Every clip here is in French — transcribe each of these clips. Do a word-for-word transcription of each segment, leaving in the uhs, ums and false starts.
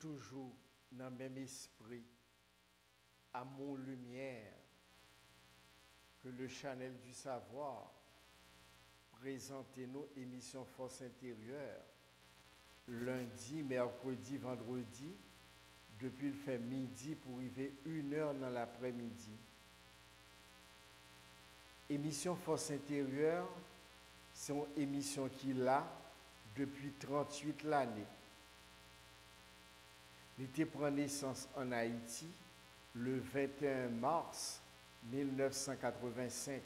toujours dans le même esprit, amour, lumière, que le Channel du savoir présente nos émissions Force intérieure lundi, mercredi, vendredi, depuis le fait midi pour arriver une heure dans l'après-midi. Émission Force intérieure, c'est une émission qui l'a depuis trente-huit l'année. Il était prend naissance en Haïti le vingt et un mars mille neuf cent quatre-vingt-cinq.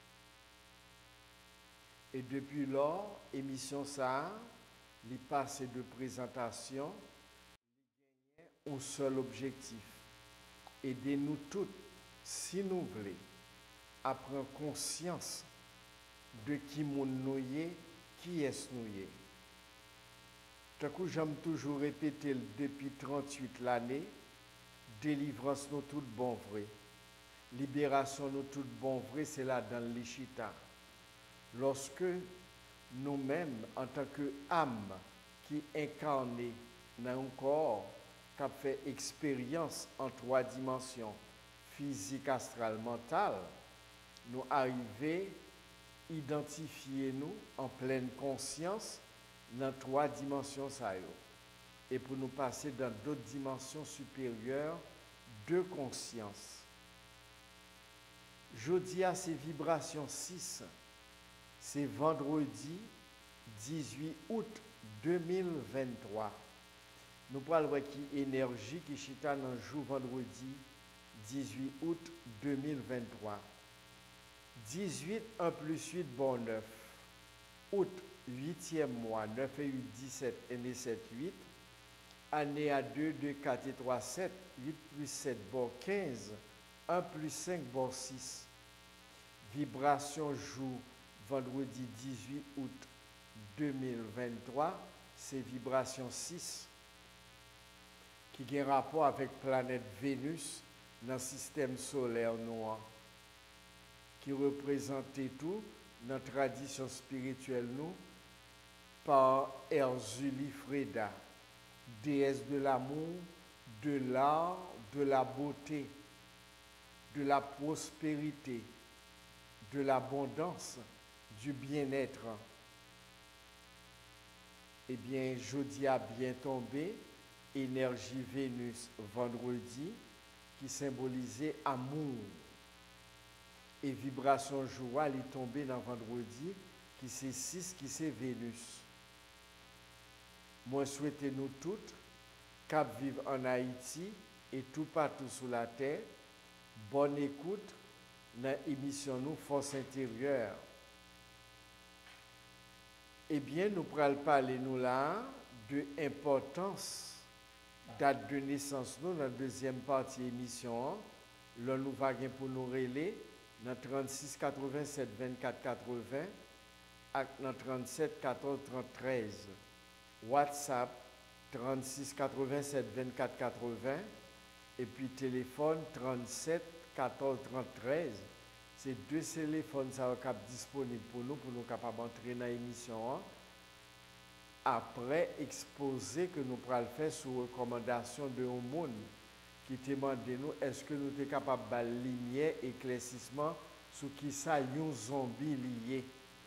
Et depuis lors, émission ça, les passé de présentation, un seul objectif. Aider-nous toutes, si nous voulons, à prendre conscience de qui nous sommes, qui est-ce nous sommes. Tant que j'aime toujours répéter depuis trente-huit l'année, délivrance nous tout bon vrai. Libération nous tout bon vrai, c'est là dans l'Ichita. Lorsque nous-mêmes, en tant qu'âme qui incarnée dans un corps, qui a fait expérience en trois dimensions, physique, astrale, mentale, nous arrivons à identifier nous en pleine conscience dans trois dimensions. Et pour nous passer dans d'autres dimensions supérieures de conscience. Jeudi à ces vibrations six, c'est vendredi dix-huit août deux mille vingt-trois. Nous parlons qui énergie qui chita dans le jour vendredi dix-huit août deux mille vingt-trois. dix-huit un plus huit bon neuf. Août huitième mois, neuf et huit, dix-sept, et sept, huit. Année à deux, deux, quatre et trois, sept. huit plus sept bon quinze. un plus cinq bon six. Vibration jour vendredi dix-huit août deux mille vingt-trois, c'est vibration six qui a un rapport avec planète Vénus dans le système solaire noir, qui représente tout dans la tradition spirituelle nous par Erzuli Freda, déesse de l'amour, de l'art, de la beauté, de la prospérité, de l'abondance, du bien-être. Eh bien, jeudi a bien tombé, énergie Vénus vendredi, qui symbolisait amour. Et vibration joie, elle est tombée dans vendredi, qui c'est six, qui c'est Vénus. Moi, souhaitez nous toutes, cap vivre en Haïti et tout partout sur la terre, bonne écoute dans l'émission nous Force intérieure. Eh bien, nous pourrons parler nous là de l'importance date de naissance nous dans la deuxième partie de l'émission. Là, nous allons pour nous relayer dans trente-six quatre-vingt-sept vingt-quatre quatre-vingts et dans trente-sept quatorze trente treize. WhatsApp trente-six quatre-vingt-sept vingt-quatre quatre-vingts et puis téléphone trente-sept quatorze trente treize. C'est deux téléphones qui sont disponibles pour nous, pour nous capables d'entrer dans l'émission. Après exposé que nous pourrons faire sous recommandation de un monde qui demande nous est-ce que nous sommes capables de lumière, éclaircissement sur qui ça un zombie lié.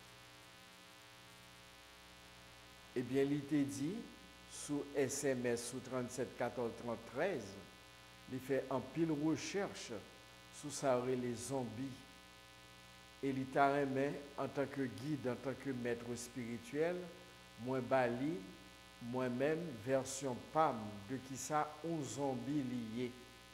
Eh bien, il était dit sous S M S sous trente-sept quatorze trente treize, il fait en pile recherche sous ça les zombies. Et il t'a remis en tant que guide, en tant que maître spirituel, moi Bali, moi-même, version P A M, de qui ça, un zombie lié.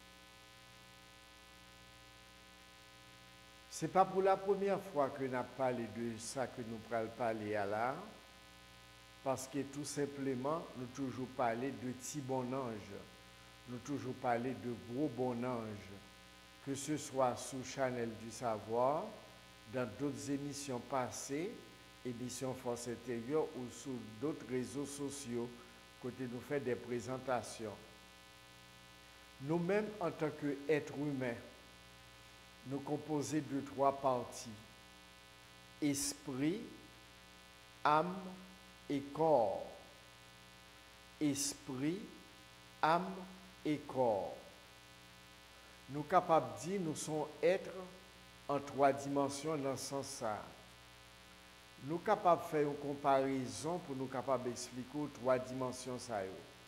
Ce n'est pas pour la première fois que nous parlé de ça que nous pourrons parler à l'art, parce que tout simplement, nous toujours parlé de petits bon ange, nous toujours parlé de gros bon ange, que ce soit sous Channel du savoir, dans d'autres émissions passées, émissions Force intérieure ou sur d'autres réseaux sociaux, côté nous fait des présentations. Nous-mêmes, en tant qu'êtres humains, nous composons de trois parties: esprit, âme et corps. Esprit, âme et corps. Nous sommes capables de dire nous sommes êtres en trois dimensions dans ce sens-là. Nous sommes capables de faire une comparaison pour nous capables d'expliquer aux trois dimensions. Ça.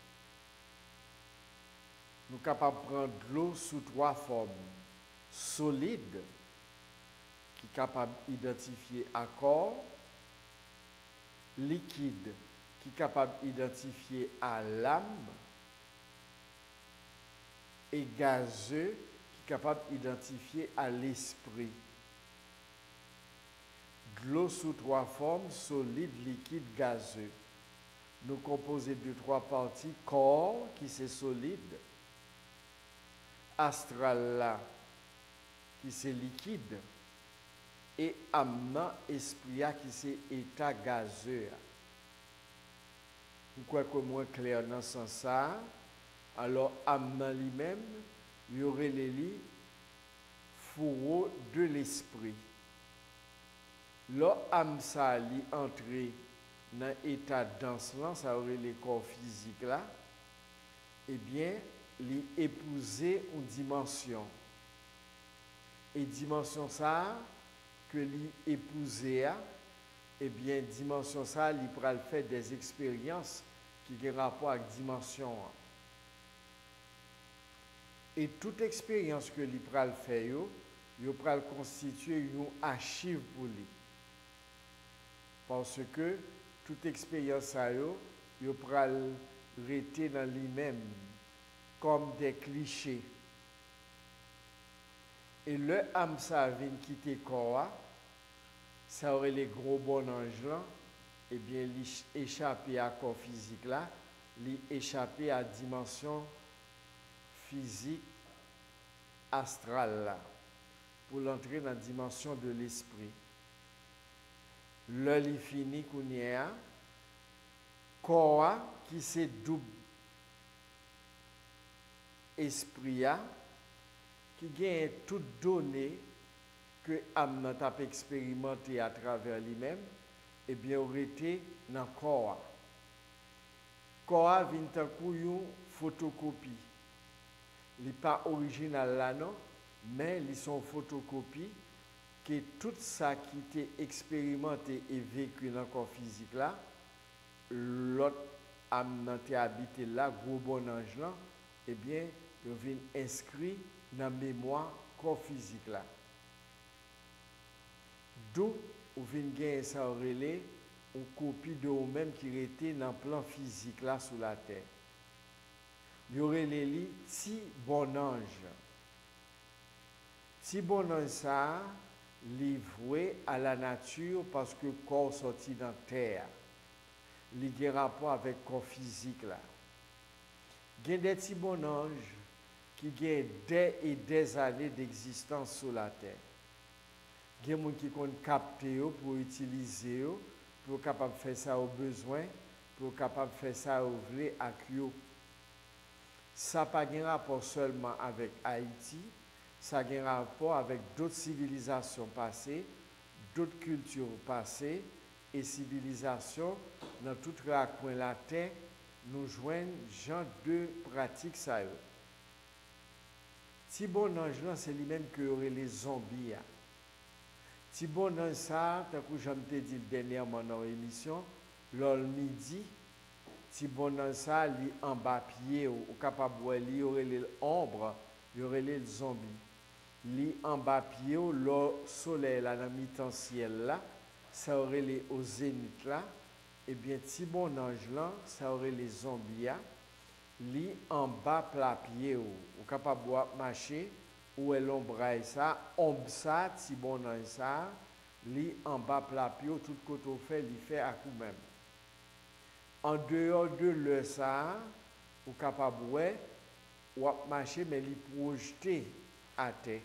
Nous sommes capables de prendre l'eau sous trois formes. Solide, qui est capable d'identifier à corps, liquide, qui est capable d'identifier à l'âme, et gazeux, qui est capable d'identifier à l'esprit. De l'eau sous trois formes, solide, liquide, gazeux. Nous composons de trois parties, corps, qui c'est solide, astral, là, qui c'est liquide, et âme, esprit, qui c'est état gazeux. Pourquoi que moins clair dans ce sens-là? Alors, âme lui-même, il y aurait les lits fourreaux de l'esprit. Là, âme ça li entrer dans l'état dense là, ça aurait les corps physiques là, eh bien, li épouser une dimension. Et dimension ça, que li épouser, eh bien, dimension ça, li pral faire des expériences qui ont rapport avec dimension. Et toute expérience que li pral faire, yo, yo pral constituer une archive pour lui. Parce que toute expérience ça yo, yo pral rester dans lui-même comme des clichés. Et le âme ça vient quitter corps, ça aurait les gros bons anges là, et bien li échapper à corps physique là, li échapper à dimension physique astrale là, pour l'entrer dans la dimension de l'esprit. Le li fini kounia, corps qui c'est double esprit qui gagne toute donnée que âme t'a expérimenté à travers lui-même, et bien aurait été dans le corps. Corps vient tant une photocopie. Il n'est pas original là non, mais ils sont photocopies que tout ça qui est expérimenté et vécu dans le corps physique là, l'autre âme qui habité là, gros bon ange là, eh bien, il vient inscrit dans la mémoire corps physique là. D'où vous venez gagner ça relais une copie de vous-même qui était dans le plan physique là sur la terre. Il y aurait les lits ti bon ange. Ti bon ange ça livré à la nature parce que le corps sorti dans la terre. Il y a un rapport avec le corps physique là. Il y a des petits bon anges qui ont des et des années d'existence sur la terre. Il y a des gens qui ont capté pour utiliser, pour capable de faire ça au besoin, pour capable de faire ça au vrai à Kyo. Ça n'a pas de rapport seulement avec Haïti, ça a un rapport avec d'autres civilisations passées, d'autres cultures passées et civilisations dans tout le coin de la terre. Nous joignent genre de pratiques ça. Si bon ange c'est lui-même que aurait les zombies. Si bon ange ça, tant que j'en t'ai dit dernièrement dans l'émission, lors midi, si bon ange ça, li en bas pied ou capable li aurait les ombres, il y aurait les zombies. Li en bas pied le soleil là dans mi-temps ciel là, ça aurait les au zénith là. Eh bien, si bon ange là, ça aurait les zombies, li en bas plat pied ou, ou capable de marcher, ou est l'ombre ça, ombre ça, si bon ange ça, li en bas plat pied, tout côté fait, li fait à coup même. En dehors de le ça, ou capable de marcher, mais li projeté à terre.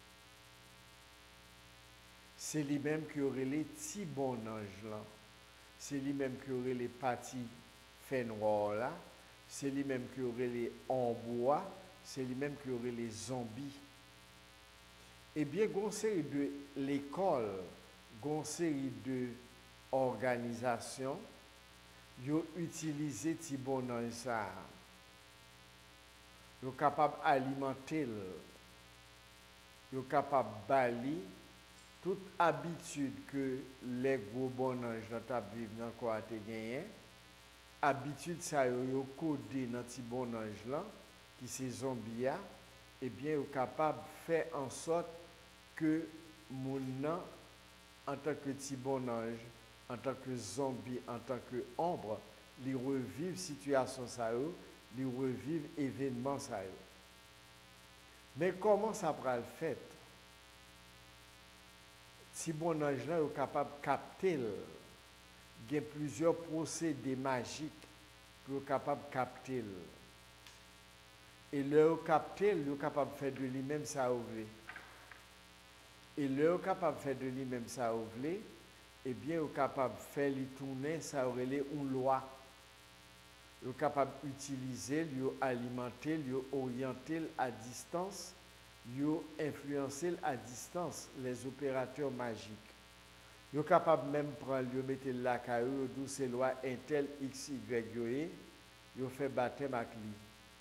C'est lui-même qui aurait les petits bon ange là. C'est lui-même qui aurait les parties fait noires là, c'est lui-même qui aurait les en bois, c'est lui-même qui aurait les zombies. Eh bien, une série de l'école, une série de organisations, ils ont utilisé Tibon ça. Yo capable alimenter, yo capable bali toute habitude que les gros bonanges dans ta vivre dans quoi te gagné, habitude ça yo, yo codé dans ti bonange là qui c'est zombie a, eh bien yo capable faire en sorte que mon nan en tant que ti bonange, en tant que zombie, en tant que ombre, li revive situation ça yo, li revive événement ça yo. Mais comment ça va le faire? Si bon ange là est capable de capter, il y a plusieurs procédés magiques pour être capable de capter. Et le capter, il est capable de faire de lui-même ça ou vle. Et le capable de faire de lui-même ça ou vle, eh bien, il est capable de faire lui tourner ça ou vle une loi. Il est capable d'utiliser, de alimenter, de orienter à distance. Yo influencer à distance les opérateurs magiques. Yo capable même prendre yo mettre la caillou d'où ces lois intel x y yo yo fait baptême avec lui.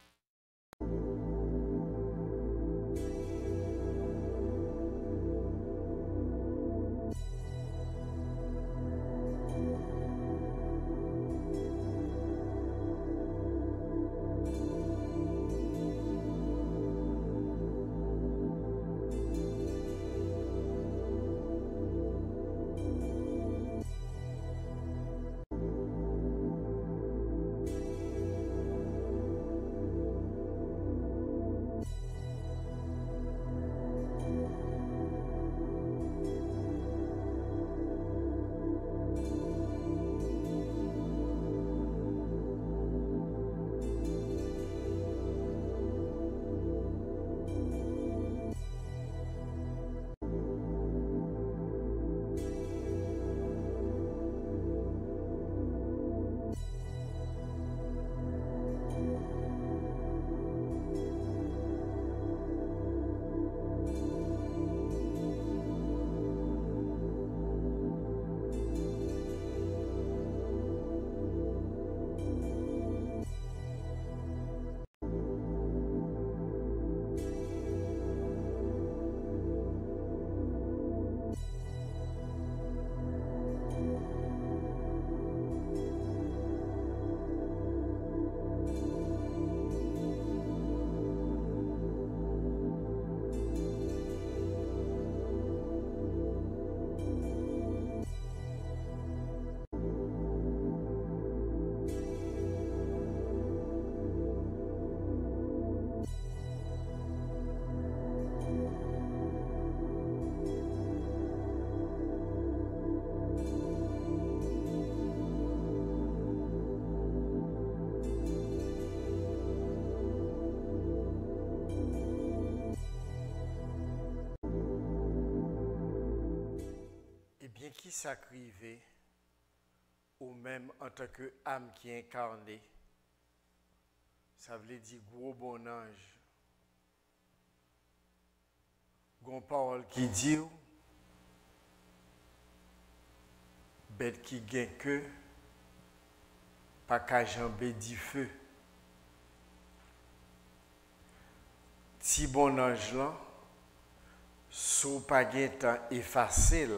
Bien qui s'acrivait ou même en tant que âme qui est incarnée, ça veut dire gros bon ange. Gon parole qui dit bête qui gagne que pas qu'à jambe du feu. Si bon ange là, sous pas gain temps effacé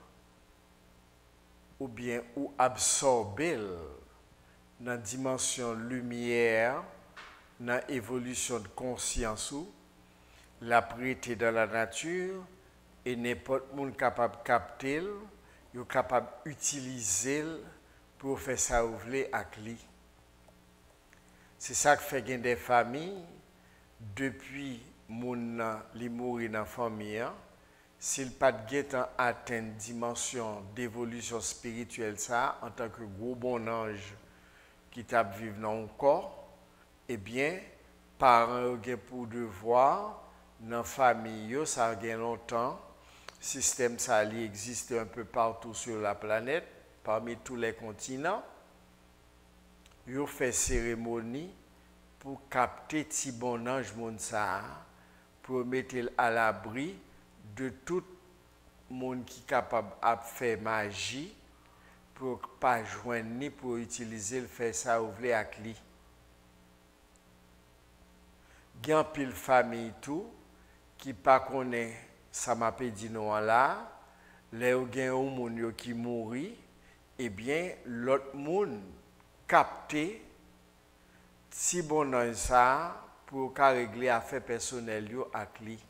ou bien ou absorber dans la dimension lumière, dans l'évolution de conscience, la prêter dans la nature, et n'importe monde capable de capter, il est capable d'utiliser pour faire ça ouvrir avec lui. C'est ça qui fait qu'il des familles, depuis mon li mourir dans la famille, s'il pas de atteint une dimension d'évolution spirituelle ça en tant que gros bon ange qui t'a vivre dans un corps, eh bien parents ont pour devoir dans la famille ça a longtemps système ça existe un peu partout sur la planète parmi tous les continents. Ils ont fait cérémonie pour capter ti bon ange moun ça pour mettre à l'abri de tout le monde qui est capable de faire magie pour ne pas joindre ni pour utiliser le faire ça ouvrir avec lui. Il y a une famille tout qui pas connaît ça m'a dit non là, les gen ou moun yo qui mouri, eh bien l'autre moun capté si bon ange ça pour ka régler affaire personnelle yo ak li.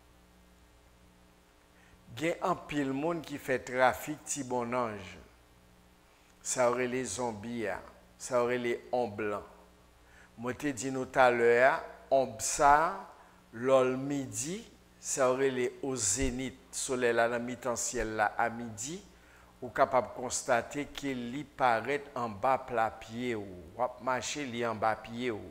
Gen un pile moun qui fait trafic ti bon ange. Ça aurait les zombies, ça aurait les hommes blancs. Moi te dit nous tout à l'heure, homme ça l'ol midi, ça aurait les au zénith, soleil là dans mi-temps ciel là à midi, ou capable de constater qu'il y paraît en bas plat pied ou marcher li en bas pied ou.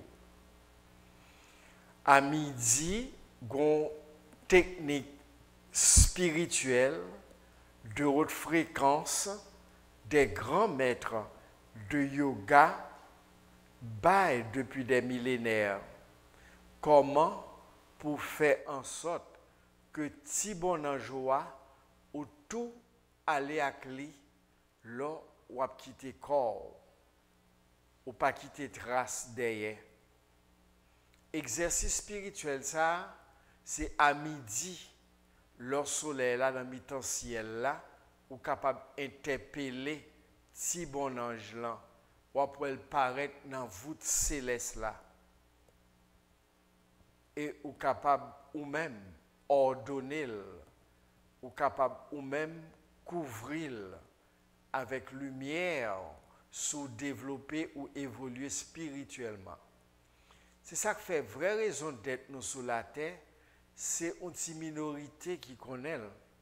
À midi, gon technique spirituelle de haute fréquence des grands maîtres de yoga baillent depuis des millénaires. Comment pour faire en sorte que ti bon anjoua ou tout aller avec lui là ou a quitter corps ou pas quitter trace derrière. Exercice spirituel ça c'est à midi le soleil là dans mi-temps ciel là ou capable interpeller ti bon ange là ou après paraître dans voûte céleste là et ou capable ou même ordonner ou capable ou même couvrir avec lumière sous développer ou évoluer spirituellement. C'est ça qui fait vraie raison d'être nous sur la terre, c'est une petite minorité qui connaît.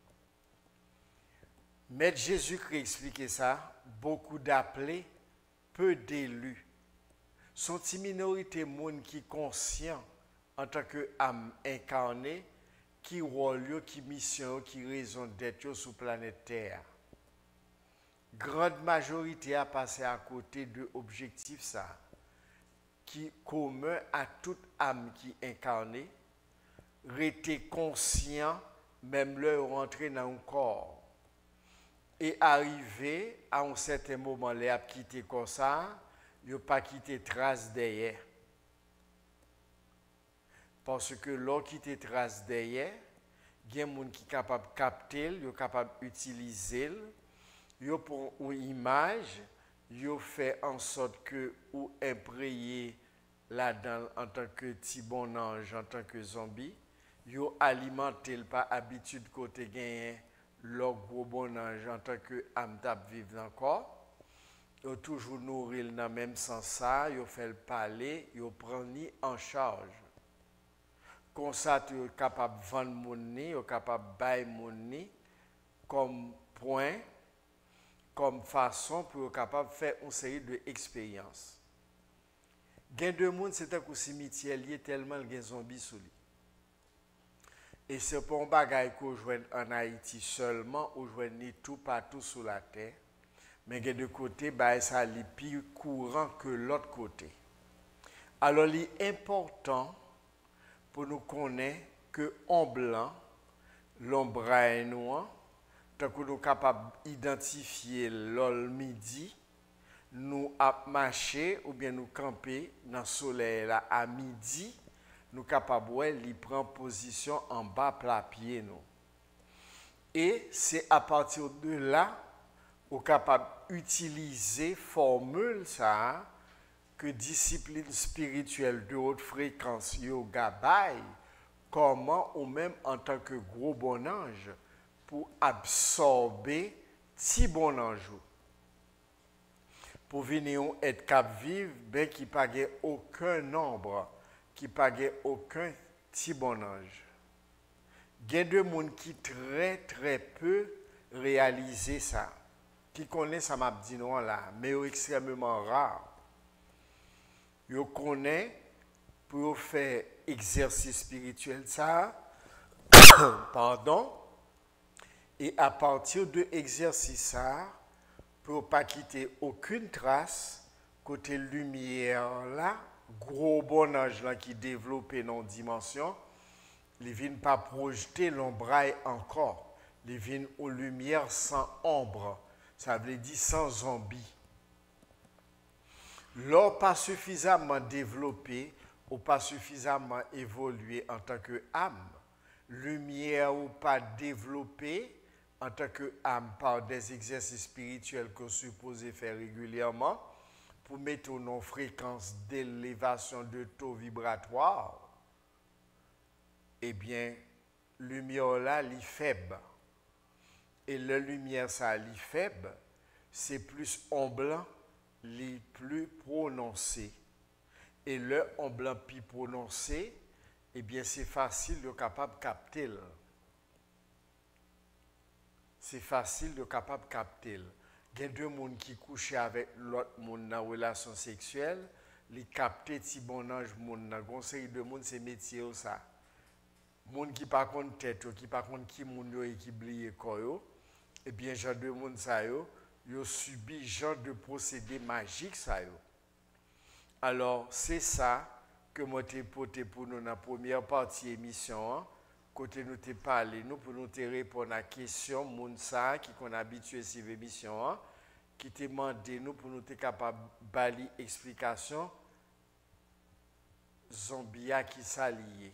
Maître Jésus-Christ expliquait ça, beaucoup d'appelés, peu d'élus. Sont une minorité monde qui conscient en tant que âme incarnée, qui rôle, qui mission, qui raison d'être sur la planète Terre. Grande majorité a passé à côté de l'objectif ça, qui est commun à toute âme qui est incarnée, rester conscient, même leur rentrer dans un corps. Et arriver à un certain moment, les a quitté comme ça, ils n'ont pas quitté trace derrière. Parce que l'on quitte trace derrière, il y a des gens qui sont capables de capter, ils sont capables d'utiliser, ils pour une image, ils font en sorte que ou imprégné là-dedans en tant que petit bon ange, en tant que zombie, ils alimentent pas habitude côté gagner leur gros bon ange en tant que âme d'ab vivre dans le corps. Ils toujours nourrir dans le même sens ça, ils font le parler, ils prennent en charge. Comme ça, tu es capable de vendre mon nez, tu es capable de bailler mon nez comme point, comme façon pour être capable de faire une série d'expériences. Il y a deux mondes, c'est un cimetière lié tellement il y a des zombies sous lui. Et c'est pour un bagage qu'on joue en Haïti seulement, on joue tout partout sur la terre. Mais il y a deux côtés, bah, ça est plus courant que l'autre côté. Alors, il est important pour nous connaître que en blanc, l'ombre est noir, tant que nous sommes capables d'identifier l'ol midi, nous à marcher ou bien nous camper dans le soleil là à midi, nous sommes capables de prendre position en bas plat pied nous. Et c'est à partir de là, nous sommes capables d'utiliser formule ça, que discipline spirituelle de haute fréquence yoga baille, comment ou même en tant que gros bon ange pour absorber si bon ange pour venir être cap vivre ben qui pas aucun nombre qui pas aucun si bon ange. Il y a deux monde qui très très peu réaliser ça, qui connaissent ça m'a dit non là, mais extrêmement rare. Yo connaît pour faire exercice spirituel ça pardon et à partir de exercice ça pour pas quitter aucune trace côté lumière là gros bon ange là qui développé dans dimension les vient pas projeter l'ombraille encore les vient aux lumières sans ombre ça veut dire sans zombie. L'or pas suffisamment développé, ou pas suffisamment évolué en tant que âme, lumière ou pas développée en tant que âme par des exercices spirituels qu'on suppose faire régulièrement pour mettre nos fréquences d'élévation de taux vibratoire, eh bien, lumière là, elle est faible. Et la lumière, ça, elle est faible, c'est plus en blanc, les plus prononcés. Et le en blanc plus prononcé, eh bien, c'est facile de capable capter. C'est facile de capable capter. Il y a deux personnes qui couchent avec l'autre monde dans une relation sexuelle, les capter si bon ange monde dans conseil de monde c'est métier ça. Monde qui pas contre tête, qui pas contre qui monde et qui oublié corps, eh bien genre de monde ça yo, yo subi genre de procédé magique ça yo. Alors, c'est ça que moi t'ai porté pour nous dans la première partie de l'émission. Hein? Côté nous t'ai parlé, nous pour nous te répondre à la question, moun ça qui qu'on habitué à cette émission, hein? Qui t'a demandé nous pour nous être capable de bali explication Zombia qui s'allie.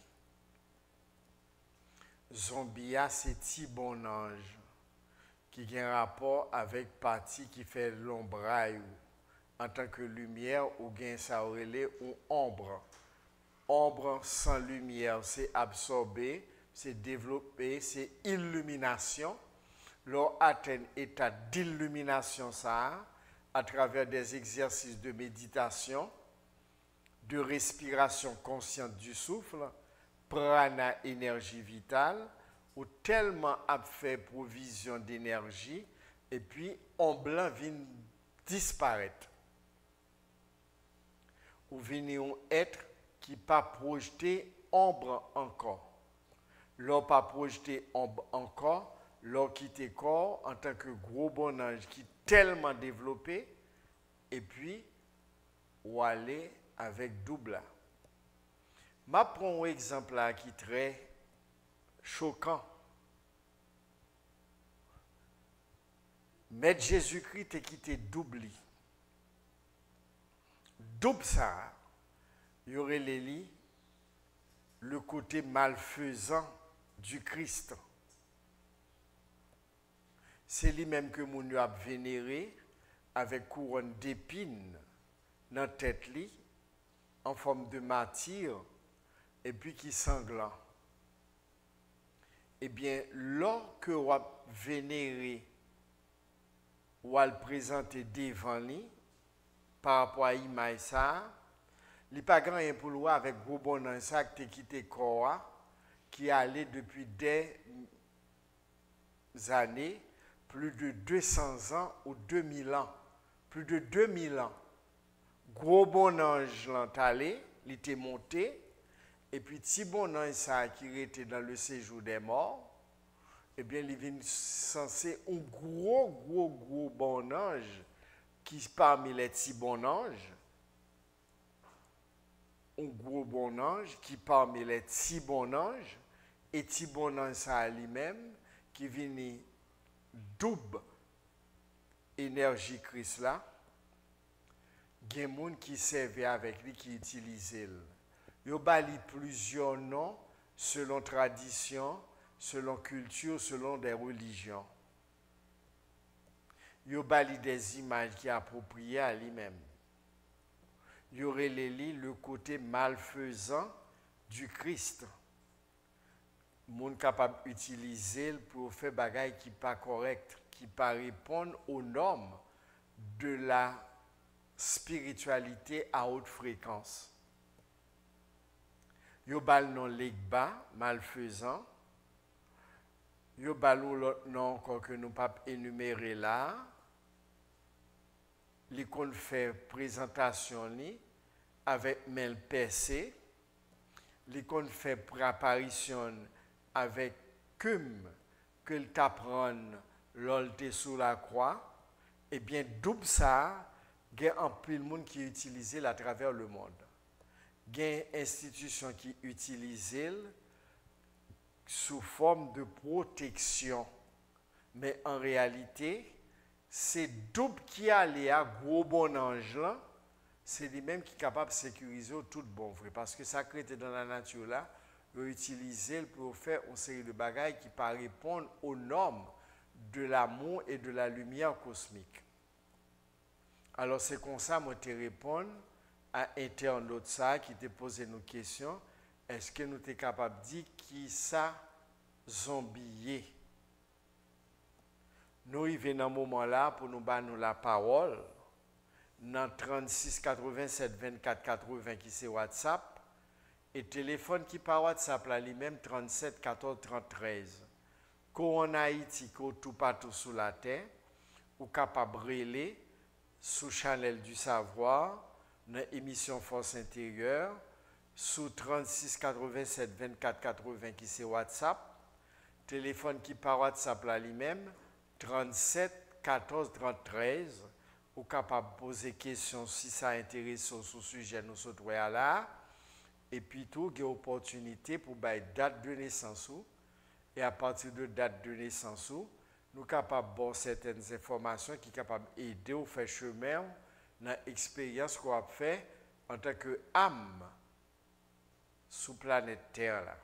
Zombia c'est ti bon ange qui a un rapport avec partie qui fait l'ombraille en tant que lumière ou bien ça aurait ou ombre. Ombre sans lumière, c'est absorber, c'est développer, c'est illumination. L'on atteint état d'illumination ça à travers des exercices de méditation, de respiration consciente du souffle, prana énergie vitale, ou tellement a fait provision d'énergie et puis en blanc vient disparaître. Ou venir un être qui pas projeté ombre encore. L'on pas projeté ombre encore, l'on quitte corps en tant que gros bon ange qui est tellement développé, et puis ou aller avec double. Je prends un exemple là qui est très choquant. Maître Jésus-Christ est quitté double. Double ça, il y aurait les lits, le côté malfaisant du Christ. C'est lui-même que mon a vénéré avec couronne d'épines dans la tête li, en forme de martyr, et puis qui sanglant. Eh bien, lorsque on a vénéré, ou à le présenter devant lui, par rapport à l'image ça, il n'y a pas grand pour lui avec gros bon ça qui a quitté corps, qui allait depuis des années, plus de deux cents ans ou deux mille ans, plus de deux mille ans. Gros bon ange l'entallé, il était monté, et puis petit bon ange ça qui était dans le séjour des morts, eh bien, il est censé un gros, gros, gros bon ange qui parmi les petits bons anges, un gros bon ange qui parmi les petits bons anges, et petit bon ange ça lui-même qui vient double énergie Christ là, il y a des gens qui servent avec lui, qui utilisent. Il y a plusieurs noms selon tradition, selon culture, selon des religions. Il y a des images qui sont appropriées à lui-même. Il y aurait le côté malfaisant du Christ. Monde capable d'utiliser pour faire des choses qui ne sont pas correctes, qui ne pas répondre aux normes de la spiritualité à haute fréquence. Il y a le nom l'Egba, malfaisant. Il y a l'autre nom encore que nous ne pouvons pas énumérer là. Les qu'on fait présentation avec main percée. Les qu'on fait apparition avec cum que le t'apprend l'olté sous la croix. Eh bien, double ça, il y a un peu de monde qui utilise à travers le monde. Il y a une institution qui utilise sous forme de protection. Mais en réalité, c'est double qui allait à gros bon ange là, c'est lui-même qui est capable de sécuriser tout bon vrai. Parce que ça crée dans la nature là, il utiliser pour faire une série de bagages qui pas répondre aux normes de l'amour et de la lumière cosmique. Alors c'est comme ça que je réponds à internaute ça qui te posé nos questions. Est-ce que nous sommes capables de dire qui ça zombier? Nous arrivons dans ce moment-là pour nous donner la parole. Dans trente-six quatre-vingt-sept vingt-quatre quatre-vingts qui c'est WhatsApp. Et téléphone qui par WhatsApp là lui-même trente-sept quatorze trente treize. Quand en Haïti, quand tout partout sous la terre, ou capable de relayer sous Channel du Savoir, dans l'émission Force Intérieure, sous trente-six quatre-vingt-sept vingt-quatre quatre-vingts qui c'est WhatsApp, téléphone qui par WhatsApp là lui-même, trente-sept quatorze trente treize, ou capable de poser questions si ça intéresse sur ce sujet nous sommes là, et puis tout, il y a opportunité pour bailler date de naissance, et à partir de date de naissance, nous sommes capables de certaines informations qui sont capables d'aider au faire chemin dans l'expérience qu'on a fait en tant qu'âme sous planète Terre. Là.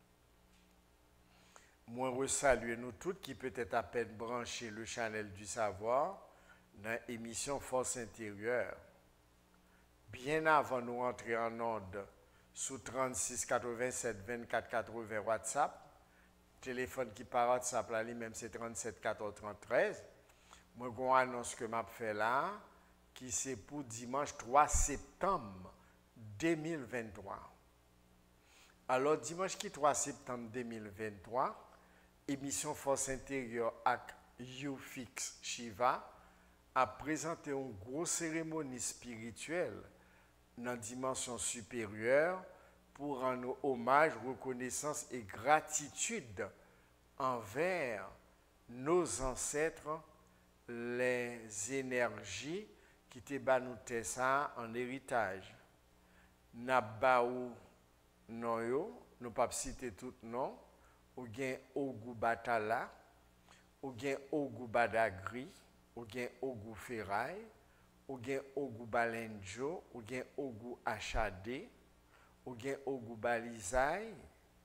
Moi, je salue nous toutes qui peut-être à peine branché le Channel du Savoir dans l'émission Force Intérieure. Bien avant de nous entrer en onde sous trente-six quatre-vingt-sept vingt-quatre quatre-vingts WhatsApp, téléphone qui par WhatsApp là, lui-même c'est trente-sept quatorze trente treize. Moi, j'ai une annonce que je fais là, qui c'est pour dimanche trois septembre deux mille vingt-trois. Alors, dimanche qui trois septembre deux mille vingt-trois, émission Force Intérieure avec YouFix Shiva a présenté une grosse cérémonie spirituelle dans la dimension supérieure pour rendre hommage, reconnaissance et gratitude envers nos ancêtres, les énergies qui te banoutaient ça en héritage. Nabaou Noyo, nous ne pouvons pas citer tout nom, ou bien Ogou Batala, ou bien Ogou Badagri, ou bien Ogou Ferraille, ou bien Ogou Balenjo, ou bien Ogou Achade, ou bien Ogou Balizaï,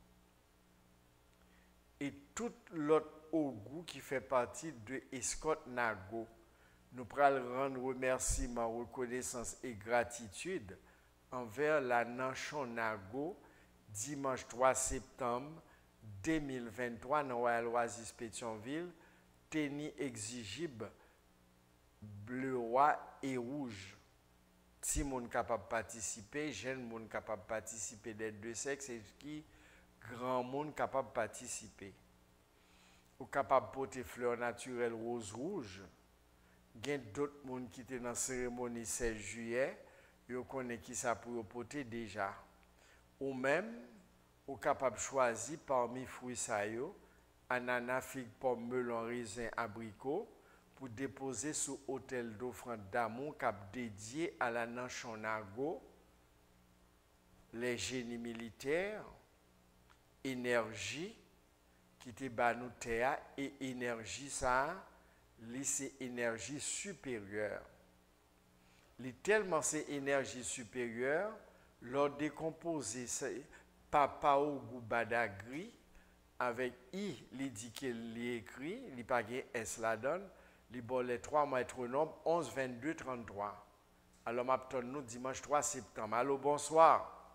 et tout l'autre Ogou qui fait partie de Escott Nago. Nous pourrons rendre remerciements, reconnaissance et gratitude envers la Nation Nago dimanche trois septembre deux mille vingt-trois dans Royal Oasis Pétionville, tenue exigible bleu, roi et rouge. Si moun capable de participer, jeune moun capable de participer des deux sexes et qui grand monde capable de participer. Ou capable de porter fleurs naturelles rose rouge. Il y a d'autres monde qui étaient dans la cérémonie seize juillet, ils connaissent qui ça pour porter déjà. Ou même, ou capable de choisir parmi fruits ça yo, ananas, figue, pomme, melon, raisin, abricot, pour déposer sous hôtel d'offrande d'amour cap dédié à la nation Nago, les génies militaires, énergie qui te banou terre et énergie ça, c'est énergie supérieure. Li tellement c'est énergie supérieure, lors décomposé papa ou badagri avec i, li dit qu'il écrit, li pas s la donne. Les bon les trois métronomes onze vingt-deux trente-trois. Alors, m'attend nous dimanche trois septembre. Allô, bonsoir.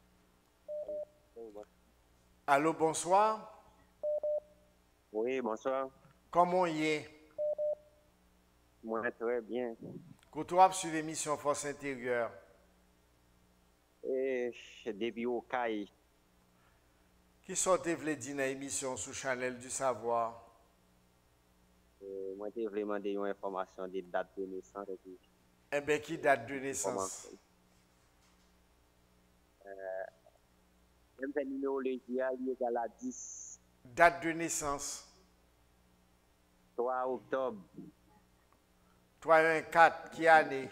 Allô, bonsoir. Oui, bonsoir. Comment y est? Moi, très bien. Quand tu as sur l'émission Force Intérieure? Et depuis au Caille. Qui sortait vle dire dans l'émission sous Channel du Savoir? Euh, moi, je voulais demander une information des dates de naissance. Eh bien, qui date de naissance? Même le numéro le J A, il est égal à dix. Date de naissance? trois octobre. trois un quatre, qui année?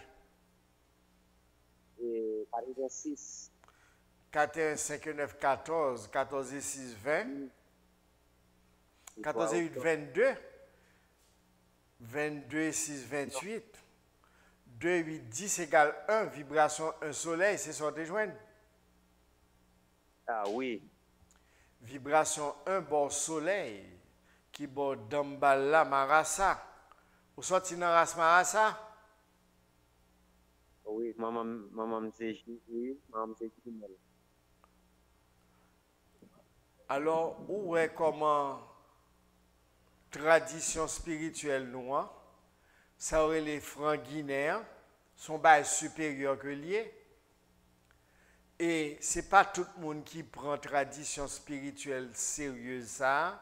Et quatre-vingt-six. quatre un cinq neuf quatorze, quatorze et six vingt. quatorze et huit vingt-deux. vingt-deux et six vingt-huit. deux, huit, dix égale un, vibration un soleil, c'est ça te joindre. Ah oui. Vibration un bon soleil, qui bon Dambala Marasa. Ou sorti dans race Marasa? Oui, maman, maman, c'est oui, maman, c'est Jumel. Alors, où est comment tradition spirituelle noire, ça aurait les francs guinéens, son bail supérieur que lié. Et c'est pas tout le monde qui prend tradition spirituelle sérieuse ça.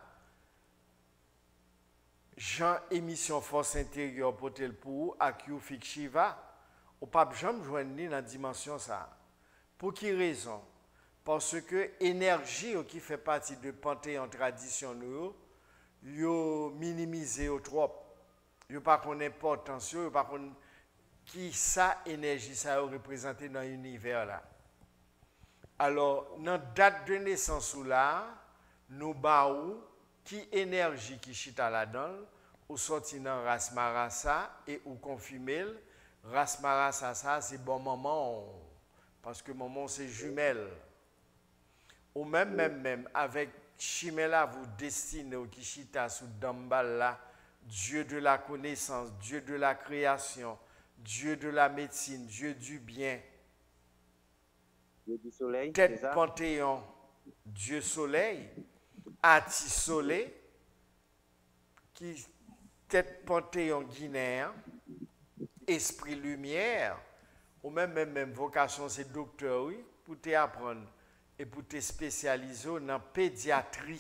Jean émission force intérieure pour tel pour Akyufik Shiva, ou pas jamais joindre dans la dimension ça. Pour qui raison? Parce que énergie qui fait partie de panthéon tradition nous, yo minimisé au trop. Yo pas connaît importance, yo pas connaît qui ça énergie ça représenter dans l'univers là. Alors, dans date de naissance là, nous baou qui énergie qui chita là-dedans, ou sorti dans Rasmarasa et ou confirmer Rasmarasa ça c'est bon moment parce que moment c'est jumelle. Ou même même même avec Chimela vous destinez au Kishita sous Dambala, Dieu de la connaissance, Dieu de la création, Dieu de la médecine, Dieu du bien. Dieu du soleil, tête panthéon, Dieu soleil, Ati soleil, qui tête panthéon guinéen, esprit lumière, ou même même même vocation c'est docteur oui, pour te apprendre et pour te spécialiser dans la pédiatrie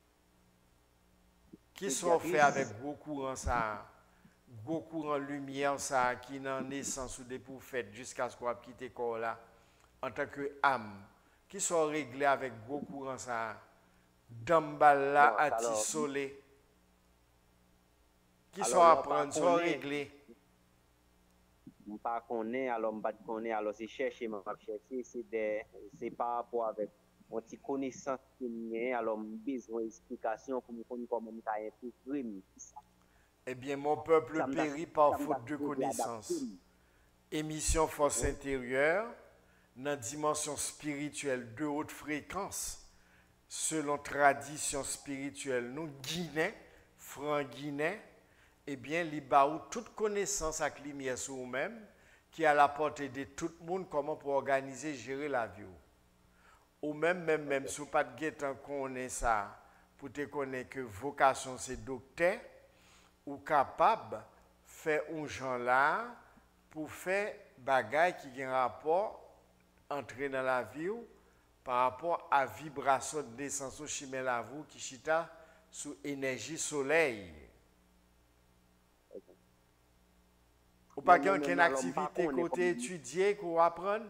qui sont faits avec gros courant ça, gros courant lumière ça qui dans naissance ou des pour fait jusqu'à ce qu'on quitte le corps là en tant que âme qui sont réglés avec gros courant ça Dambala ati soleil qui sont apprendre sont réglés. Je pas connais alors je pas connais alors c'est chercher m'a chercher c'est des c'est par rapport avec mon petit connaissance qui alors besoin d'explication pour me connaître comment me intégrer. Eh bien mon peuple périt par faute de connaissance. Émission force intérieure dans dimension spirituelle de haute fréquence selon tradition spirituelle nous Guinée, franc Guinée. Eh bien, li ba ou toute connaissance avec lumière sur vous-même, qui est à la portée de tout le monde, comment pour organiser, gérer la vie. Ou même, même, même, si vous pas de guettant connaît ça, pour te connaître que vocation c'est docteur, ou capable de faire un genre là, pour faire bagaille qui a un rapport, entrer dans la vie, par rapport à vibration de naissance au chimère à vous, qui chita sous énergie soleil. Ou pas qu'il y ait une activité côté étudier qu'on apprendre?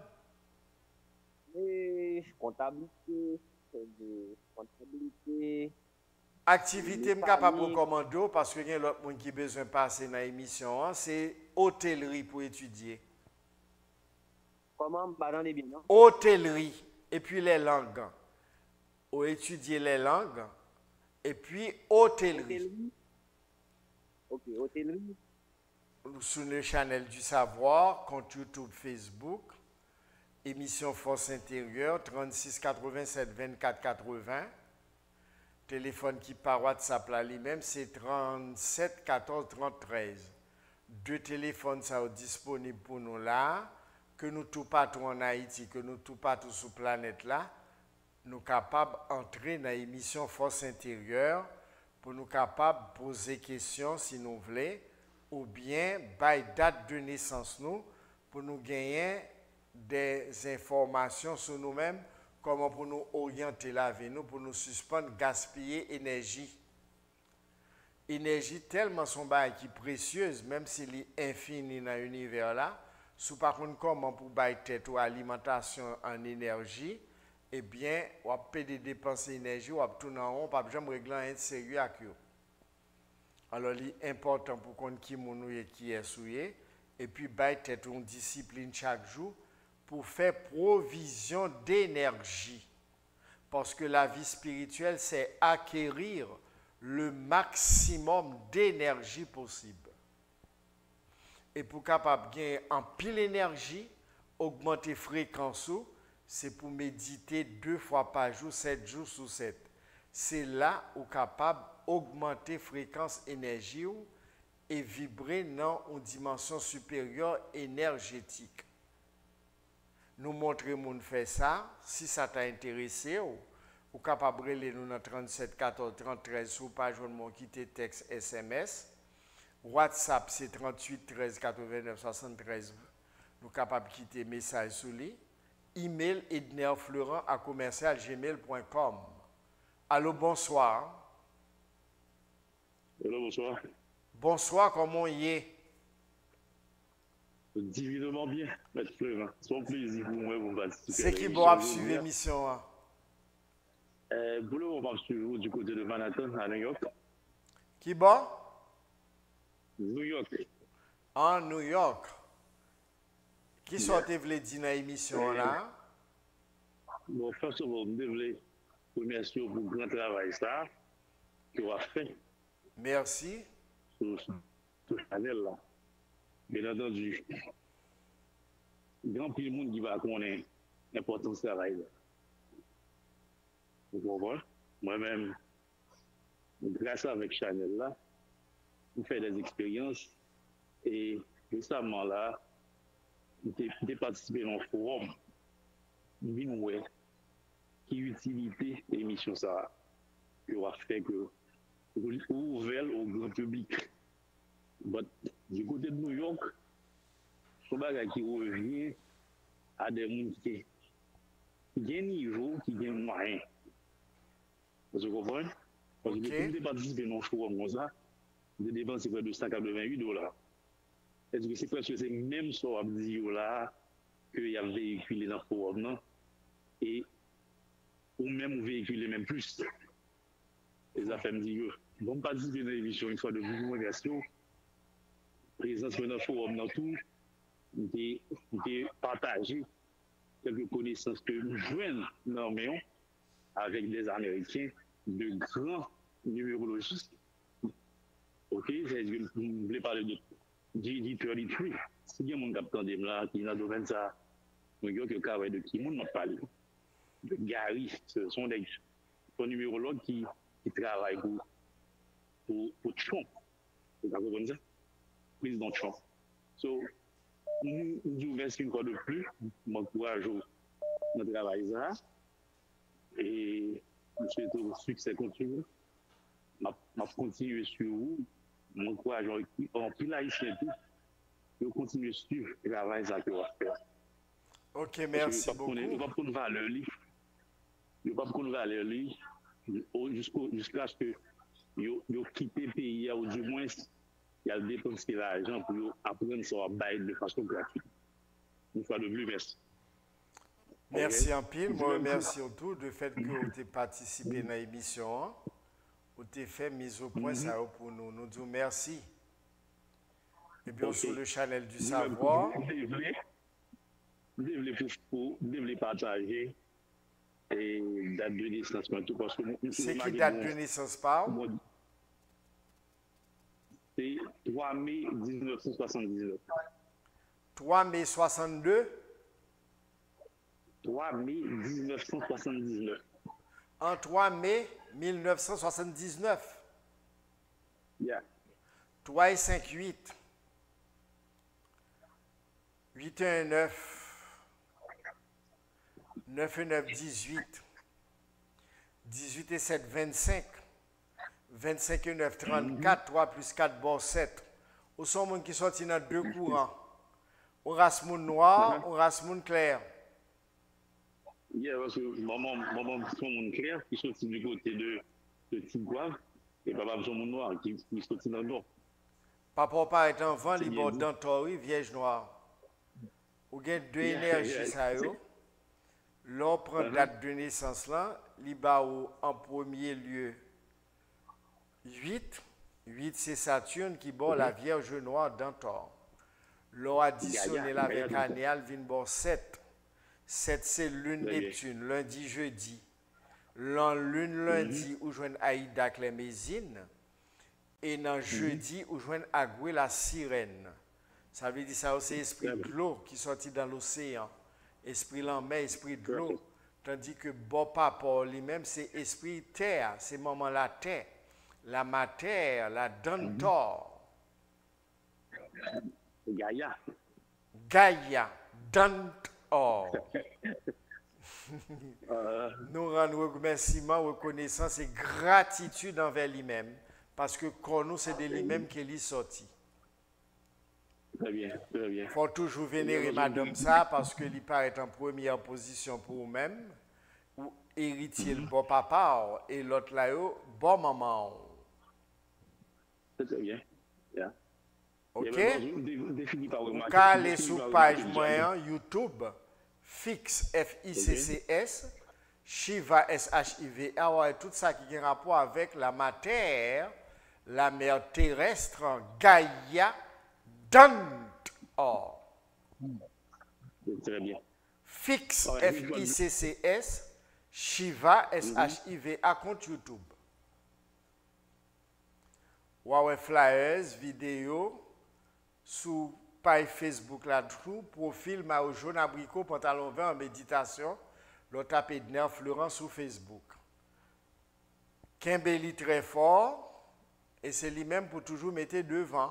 Oui, comptabilité, comptabilité. Activité, je suis capable de recommander parce que y a l'autre monde qui a besoin de passer dans l'émission, c'est hôtellerie pour étudier. Comment bah, bien, non? Hôtellerie, et puis les langues. Ou étudier les langues, et puis hôtellerie. Hôtellerie. Ok, hôtellerie. Sur le channel du savoir, compte YouTube, Facebook, émission Force Intérieure, trente-six quatre-vingt-sept vingt-quatre quatre-vingts. Téléphone qui par WhatsApp là lui-même, c'est trente-sept quatorze trente treize. Deux téléphones sont disponibles pour nous là, que nous tout partout en Haïti, que nous tout partout sur la planète là, nous capables d'entrer dans l'émission Force Intérieure pour nous capables de poser des questions si nous voulons, ou bien by date de naissance nous, pour nous gagner des informations sur nous-mêmes, comment pour nous orienter la vie, nous, pour nous suspendre, gaspiller énergie. Énergie tellement son bail qui est précieuse, même s'il est infini dans l'univers là, sous par contre comment pour bailler tête ou alimentation en énergie, eh bien, on a payé des dépenses d'énergie, on a tourné en rond, pas jamais régler un sérieux avec eux. Alors, c'est important pour qu'on qui est qui est souillé, et puis bailler tête une discipline chaque jour pour faire provision d'énergie. Parce que la vie spirituelle, c'est acquérir le maximum d'énergie possible. et pour capable gagner en pile énergie, augmenter fréquence, c'est pour méditer deux fois par jour, sept jours sur sept. C'est là où capable augmenter fréquence énergie et vibrer dans une dimension supérieure énergétique. Nous montrons moun fait ça, si ça t'a intéressé, ou, ou capable de nous dans trente-sept quatorze trente-treize ou page mon quitter texte S M S. WhatsApp c'est trente-huit treize quatre-vingt-neuf soixante-treize. Nous capables de quitter message sur lui. Email ednerfleurant à commercial gmail point com. Allô, bonsoir. Allô, bonsoir. Bonsoir, comment y est? Divinement bien, maître Florent. C'est un plaisir pour moi de participer. C'est qui doit suivre l'émission? Euh, pour le moment, je suis du côté de Manhattan, à New York. Qui bon? New York. En New York. Qui sortait vle dire dans l'émission là? Bon, first of all, je voulais remercier pour le grand travail ça que vous avez fait. Merci. Sur ce panel là. Bien entendu, grand pile de monde qui va connaître l'importance du travail. Vous comprenez? Moi-même, grâce avec Chanel là, je fais des expériences et récemment là, j'ai participé dans un forum, ouais, qui utilité l'émission ça, qui va faire que ouvert au grand public. But, du côté de New York, c'est un bagage qui revient à des gens qui ont un niveau, qui ont un moyen. Vous comprenez? Parce que si vous participez dans un forum comme ça, vous dépensez près de cent quatre-vingt-huit dollars. Est-ce que c'est presque le même sort à dire là qu'il y a véhiculé dans le forum, non? Et ou même véhiculer même plus. Les affaires me disent, bon, participer dans l'émission une fois de vulgarisation. Présence dans le forum dans tout, de partager quelques connaissances que nous jouons normalement avec des Américains de grands numérologistes. Ok, je voulais parler de G D trente-trois. Si il y a mon capitaine de là qui est dans le domaine ça, nous avons que travail de qui monde m'a parlé. De Gary, ce sont des numérologues qui, qui travaillent pour, pour, pour Trump. Vous comprenez ça? Président Trump. So, nous nous remercions une fois de plus, m'encourage notre travail là, et je souhaite un succès continu. Je continue sur vous, m'encourage en pile haïtien tout, je continue sur le travail que vous faire. Ok, merci beaucoup. Je ne vais pas prendre valeur, je ne vais pas prendre valeur jusqu'à ce que vous quittez le pays, ou du moins, il y a dépensé l'argent pour apprendre ça de façon gratuite. Une fois de plus, merci. Merci en pile. Moi, remercie tout du fait que vous avez participé dans l'émission. Vous avez fait mise au point ça pour nous. Nous disons merci. Et bien, sur le channel du savoir. Vous devez partager et date de naissance. C'est qui date de naissance par? C'est trois mai mille neuf cent soixante-dix-neuf. trois mai soixante-deux? trois mai mille neuf cent soixante-dix-neuf. En trois mai mille neuf cent soixante-dix-neuf? Yeah. trois et cinq, huit. huit et un, neuf. neuf et neuf, dix-huit. dix-huit et sept, vingt-cinq. vingt-cinq et neuf, trente-quatre, trois plus quatre, bon, sept. Où sont les gens qui sont dans deux courants? On race moun noir, on race moun clair. Oui, parce que maman, maman, sont moun clair qui sont du côté de, de Tigouave et papa, sont moun noir qui, qui sont dans le nord. Papa, par étant vent, il bord d'Antori, vierge noire. Ou bien deux énergies, ça y est. L'on prend date de naissance là, il va en premier lieu. huit, huit c'est Saturne qui bat la Vierge Noire d'Antor. L'on additionné avec Anéal, vient bon sept. sept c'est Lune Neptune, lundi, jeudi. L'an Lune lundi, où joigne Aïda Clémésine. Et dans jeudi, où joigne Agoué la Sirène. Ça veut dire ça, c'est esprit de l'eau qui sortit dans l'océan. Esprit l'enmer, esprit de l'eau. Tandis que bon papa lui-même, c'est esprit terre, c'est maman la terre, la matière, la dentor. Gaïa. Gaïa, dentor. euh, Nous rendons remerciement, reconnaissance et gratitude envers lui-même. Parce que quand nous, c'est de lui-même qu'il est sorti. Très bien, très bien. Il faut toujours vénérer madame ça parce que lui paraît en première position pour vous-même. Ou héritier le bon papa et l'autre là, bon maman. C'est très bien. Yeah. Ok? Vous pouvez aller sur page moyen YouTube, Fix, F I C C S, Shiva, S H I V A, tout ça qui a rapport avec la matière, la mer terrestre, Gaïa, Dant. Très bien. Fix, F I C C S, Shiva, S H I V A, compte YouTube. Huawei Flyers, vidéo, sous page Facebook là-dessous, profil Mao jaune abricot, pantalon vert en méditation, le tapé de nerf Florent sur Facebook. Kimbeli très fort, et c'est lui-même pour toujours mettre devant.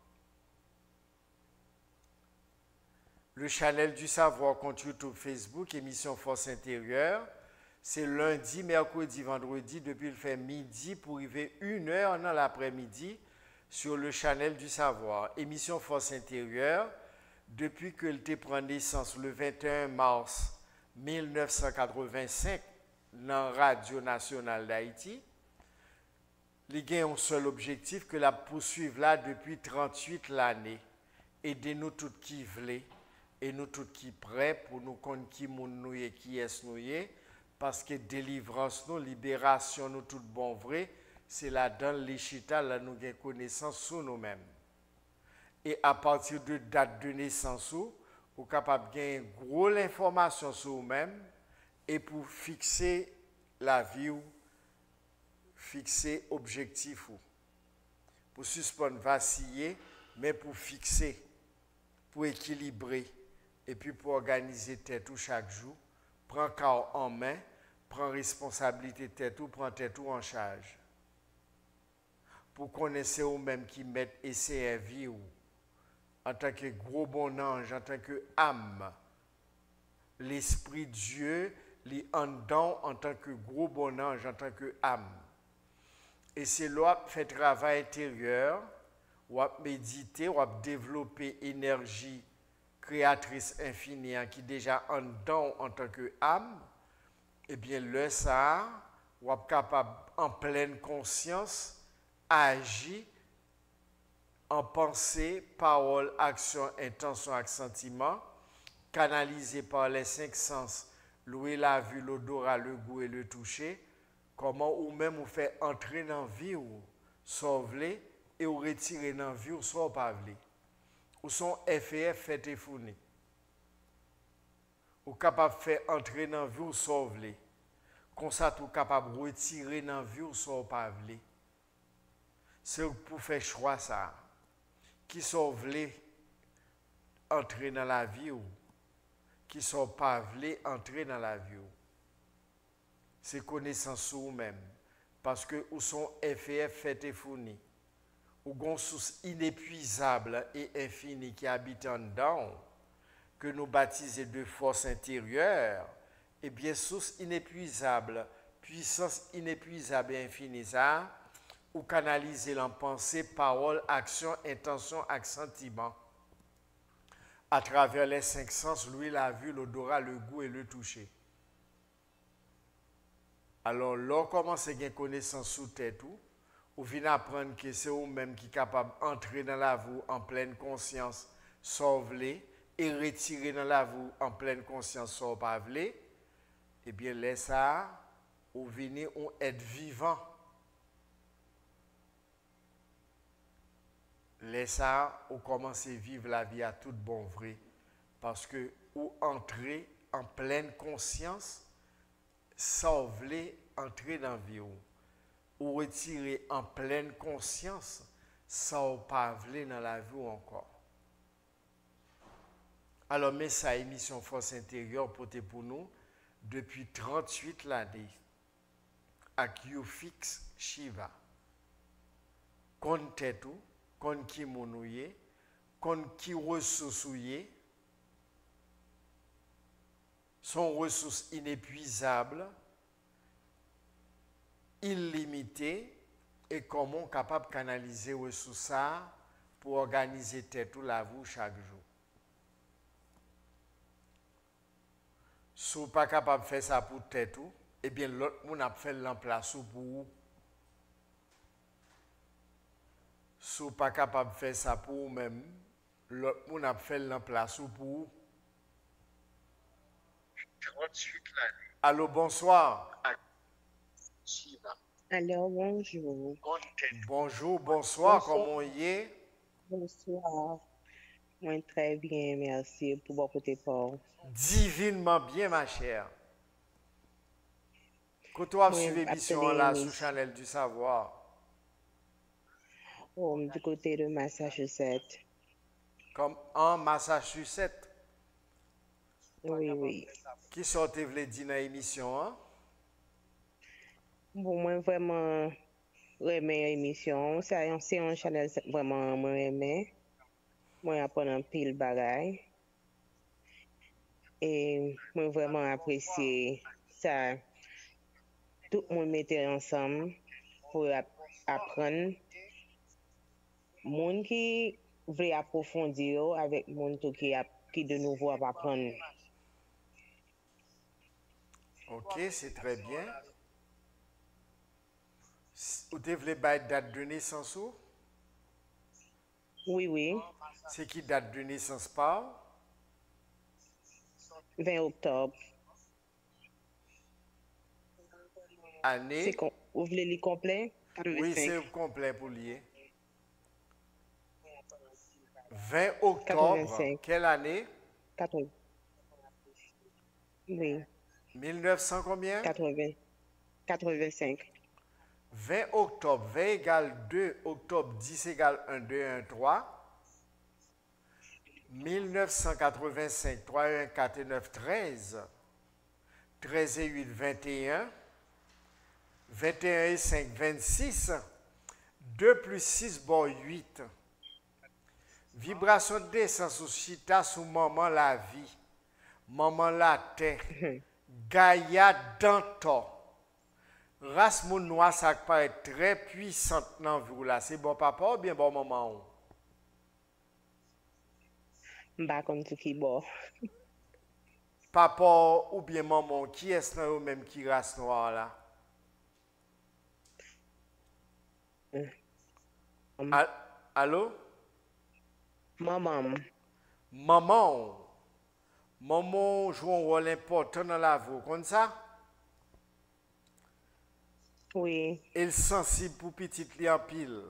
Le channel du savoir compte YouTube, Facebook, émission Force intérieure. C'est lundi, mercredi, vendredi, depuis le fait midi pour arriver une heure dans l'après-midi sur le channel du savoir. Émission Force intérieure, depuis que elle prend naissance le vingt et un mars mille neuf cent quatre-vingt-cinq dans Radio Nationale d'Haïti. Il y a un seul objectif que la poursuivre là depuis trente-huit l'année. Aidez-nous toutes qui voulez et nous toutes qui prêts pour nous connaître qui nous et qui est nous. Parce que délivrance, nous, libération, nous, tout bon vrai, c'est là-dedans, les chita, là, nous avons connaissance sur nous-mêmes. Et à partir de date de naissance, vous êtes capable de gagner une grosse information sur vous-même et pour fixer la vie, fixer objectif. Pour suspendre, vaciller, mais pour fixer, pour équilibrer et puis pour organiser tête tout chaque jour, prends corps en main, prends responsabilité tête tout, prends tête tout en charge. Pour connaître vous-même qui mettent et servir en tant que gros bon ange, en tant que âme, l'esprit de Dieu, les en dedans en tant que gros bon ange, en tant que âme. Et c'est là fait travail intérieur, ou à méditer, ou à développer énergie créatrice infinie qui déjà en dedans en tant que âme, eh bien le ça, ou à capable en pleine conscience agir en pensée, parole, action, intention et sentiment, canalisé par les cinq sens, l'ouïe, la vue, l'odorat, le goût et le toucher, comment ou même vous fait entrer dans la vie ou sauver et ou retirer dans la vie ou soit pas vle. Ou son F et F fait et fourni. Ou capable de faire entrer dans la vie ou sauver. Comme ça, vous capable de retirer dans la vie ou soit pas vle. C'est pour faire choix ça. Qui sont voulés entrer dans la vie ou qui sont pas voulés entrer dans la vie ou. C'est connaissance sur vous-même. Parce que où sont F et F fait et fourni. Ou une source inépuisable et infinie qui habite en dedans, que nous baptisons de force intérieure, et bien source inépuisable, puissance inépuisable et infinie, ça, ou canaliser en pensée, parole, action, intention, et sentiment. À travers les cinq sens, l'ouïe, la vue, l'odorat, le goût et le toucher. Alors, là, comment c'est qu'il y a connaissance sous tête ou, ou vient apprendre que c'est vous-même qui est capable d'entrer dans la vie en pleine conscience, sans vler, et retirer dans la vie en pleine conscience, sans pas vler, eh bien, laisse ça, ou venez, on être vivant. Laisse ça, ou commencer à vivre la vie à tout bon vrai. Parce que, ou entrer en pleine conscience, sans vler, entrer dans la vie. Ou retirer en pleine conscience, sans pas vler dans la vie encore. Alors, mais ça, émission Force intérieure, portée pour nous depuis trente-huit l'année. Avec Yufix Shiva. Kon tetou, kon ki mounouye, kon ki ressourcouye, son ressource inépuisable, illimitée, et comment capable de canaliser ressources ça pour organiser tête ou la vous chaque jour. Si vous n'êtes pas capable de faire ça pour tête ou, eh bien l'autre monde a fait l'emplace pour vous. Si vous n'êtes pas capable de faire ça pour vous-même, l'autre monde a fait l'emplace pour vous. trente-huit l'année. Allô, bonsoir. Alors, bonjour. Bonjour, bonsoir, Bonsoir. comment y est? Bonsoir. Moi, très bien, merci pour votre côté pour. Divinement bien, ma chère. Quand tu as Oui, suivi l'émission appelez là Miss. sur Chanel du Savoir, Oh, du côté de Massachusetts. comme en Massachusetts, Oui, oui. qui sortait vle dire dans l'émission, hein? Bon, moi, vraiment, remets l'émission. C'est un, c'est un channel vraiment, moi, remets. Moi, apprends un pile bagaille. Et moi, vraiment apprécié ça. Tout le monde mettait ensemble pour ap- apprendre. Moun qui veut approfondir avec moun tout qui, a, qui de nouveau à apprendre. Ok, c'est très bien. Vous devez battre date de naissance ou? Oui, oui. C'est qui date de naissance par? vingt octobre. Année? C'est com- vous voulez les complets? Oui, quatre-vingt-cinq. c'est complet pour lier. vingt octobre, quatre-vingt-cinq. quelle année? quatre-vingts. Oui, mille neuf cents combien? quatre-vingts. quatre-vingt-cinq. vingt octobre, vingt égale deux, octobre dix égale un, deux, un, trois. mille neuf cent quatre-vingt-cinq, trois, un, quatre et neuf, treize. treize et huit, vingt et un. vingt et un et cinq, vingt-six. deux plus six, bon, huit. Vibration de descente sous chita sous maman la vie. Maman la terre. Gaïa Danton. Race moun noir ça paraît très puissante dans vous là. C'est bon papa ou bien bon maman? M'ba comme tout qui bon. Papa ou bien maman, qui est-ce dans eux même qui race noire là? Mm. Al- Allô? Maman. Maman. Maman joue un rôle important dans la vie, comme ça? Oui. Elle est sensible pour petite li en pile.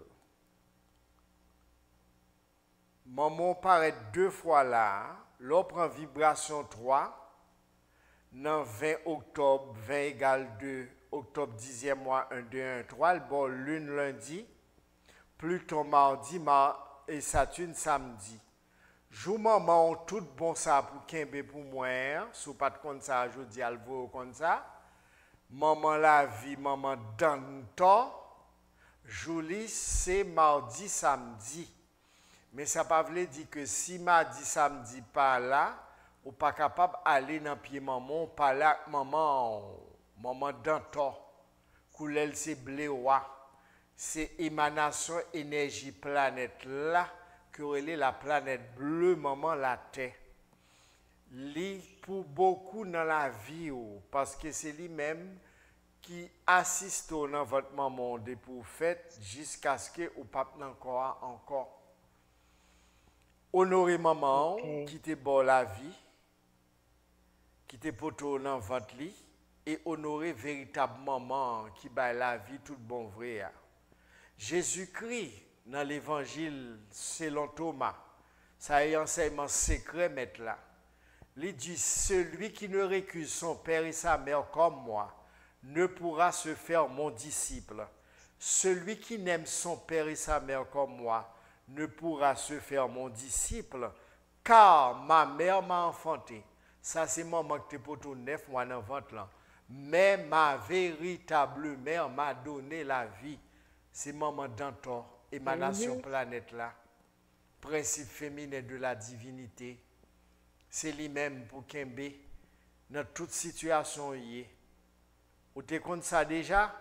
Maman paraît deux fois là, l'on prend vibration trois, dans vingt octobre, vingt égale deux, octobre dixième mois, un, deux, un, trois, le bon lune lundi, Pluton mardi, mar et Saturne samedi. Jou maman tout bon ça pour kembe pour moi, sous pas de compte ça, je dis al vo comme ça. Maman la vie, maman Danto, Jolie, c'est mardi, samedi. Mais ça ne veut pas dire que si mardi, samedi, pas là, ou pas capable d'aller dans pied maman, pas là, maman, maman Danto. Coulel, c'est bléwa. C'est émanation énergie planète là, que relève la planète bleue, maman, la terre. Li pour beaucoup dans la vie, parce que c'est lui-même qui assiste dans votre maman de pour fête jusqu'à ce que vous pape encore encore. Honorer maman Okay. qui te bon la vie, qui te poto dans votre lit, et honorer véritable maman qui baille la vie tout bon vrai. Jésus-Christ dans l'évangile selon Thomas, ça est un enseignement secret mettre là. Il dit, celui qui ne récuse son père et sa mère comme moi ne pourra se faire mon disciple. Celui qui n'aime son père et sa mère comme moi ne pourra se faire mon disciple. car ma mère m'a enfanté. Ça, c'est maman qui pour tout neuf mois dans le ventre là. Mais ma véritable mère m'a donné la vie. C'est maman d'Antor, émanation Mhm. planète là. Principe féminin de la divinité. C'est lui-même pour Kembe. Dans toute situation, il est. Vous te compte ça déjà?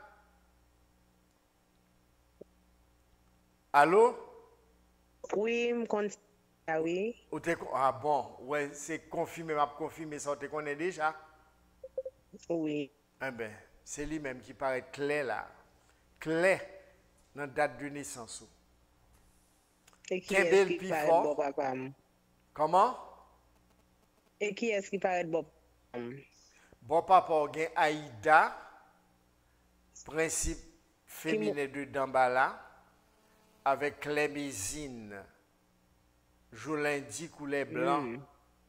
Allô? Oui, je compte ça, oui. Ou te, ah bon, ouais, c'est confirmé, m'a confirmé ça, tu connais déjà? Oui. Eh bien, c'est lui-même qui paraît clair là. Clair dans la date de naissance. Et qui Kembe est-ce le qui plus paraît fort. bon papa? Comment? Et qui est-ce qui paraît bon papa? Bon papa, on a Aïda, principe Qui mo- féminin de Dambala, avec Clémésine, Jolindi Coulet Blanc. Hmm.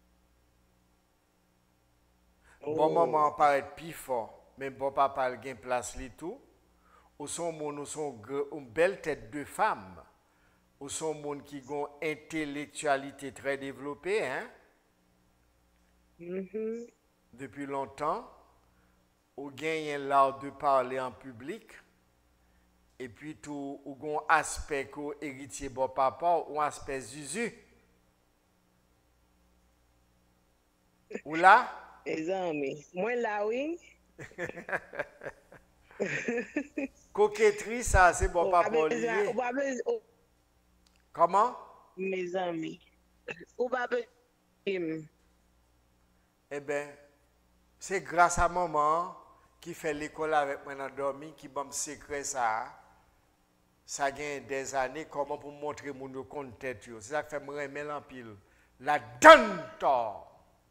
Bon Oh. maman paraît plus fort, mais bon papa a une place li tout. Ou son monde, ou son gr- une belle tête de femme. Ou son monde qui a une intellectualité très développée, hein, Mhm. depuis longtemps. Ou gagne l'art de parler en public. Et puis tout, ou gon aspect ko héritier bon papa, ou aspect zuzu. Ou là? Les amis. Moi là, oui. Coquetterie, ça, c'est bon Ou pas papa besoin, lié. ou pas besoin, ou- Comment? mes amis. Ou pas besoin. Eh bien, c'est grâce à maman qui fait l'école avec moi dans le dormi, qui m'a secret ça. Ça gagne des années, comment pour montrer mon compte tête. C'est ça qui fait me remettre en pile. La donne tort.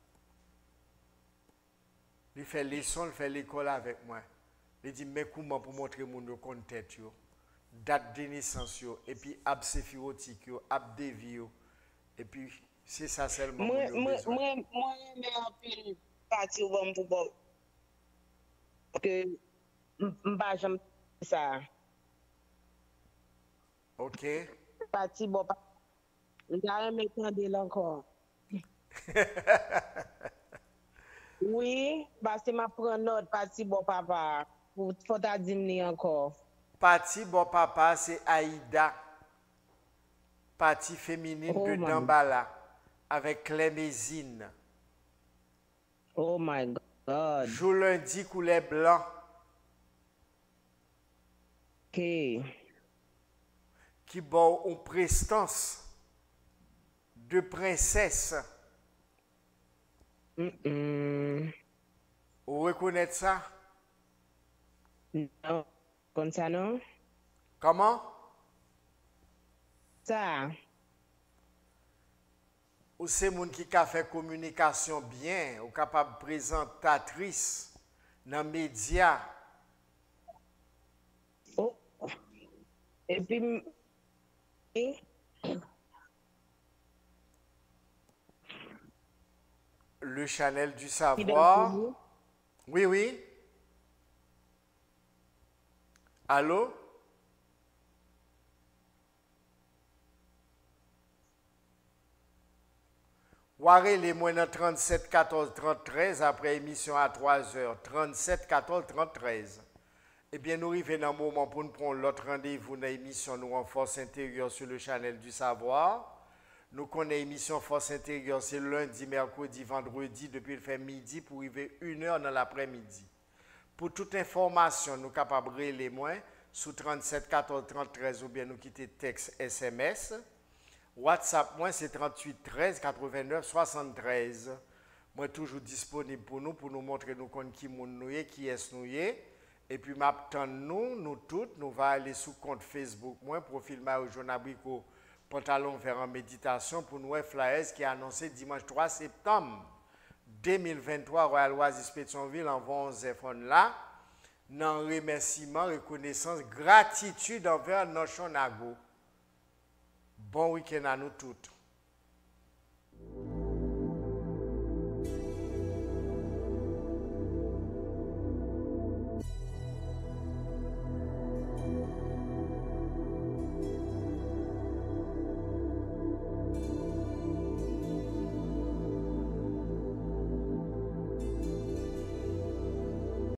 Il fait leçon, il fait l'école avec moi. Il dit, mais comment pour montrer mon compte tête. Date de naissance, yo, et puis abséphirotique, abdevi, et puis c'est ça seulement Moi, mon moi, besoin. moi, moi, j'aime un peu partir bon pour bon. Parce que, m'pas j'aime ça. Ok? Parti bon, j'aime m'étendre encore. Oui, parce que m'a prend note parti bon papa. Pour faut ta dire encore. Partie bon papa, c'est Aïda. Partie féminine Oh de my- Dambala. Avec Clémésine. Oh my God. Jolindi Coulet Blanc. Ok. Qui bat une prestance de princesse. Mm-mm. Vous reconnaissez ça? Non. Comme ça, non? Comment? Ça. Ou c'est moun qui a fait communication bien, ou capable présentatrice dans les médias. Oh. Et puis, et? Le Chanel du Puis savoir. dans le Oui, oui. Allô? Waré les moins dans trente-sept quatorze trente treize après émission à trois heures. trente-sept quatorze trente treize. Eh bien, nous arrivons dans le moment pour nous prendre l'autre rendez-vous dans l'émission Nous en Force Intérieure sur le Chanel du Savoir. Nous connaissons l'émission Force Intérieure, c'est lundi, mercredi, vendredi, depuis le fait midi pour arriver une heure dans l'après-midi. Pour toute information, nous sommes capables de les moins sous trente-sept quatorze trente treize ou bien nous quitter texte S M S. WhatsApp, moi, c'est trente-huit treize quatre-vingt-neuf soixante-treize. Moi, toujours disponible pour nous, pour nous montrer nous qui nous est, qui est nous est. Et puis, m'attend nous, nous toutes, nous va aller sur compte Facebook, moi, profil Mario Jonabrico, pantalon vers en méditation pour nous, Flyers qui est annoncé dimanche trois septembre deux mille vingt-trois, Royal Oasis Pétionville, en onze iPhone là. Dans remerciement, reconnaissance, gratitude envers nos Nago. Bon week-end à nous toutes.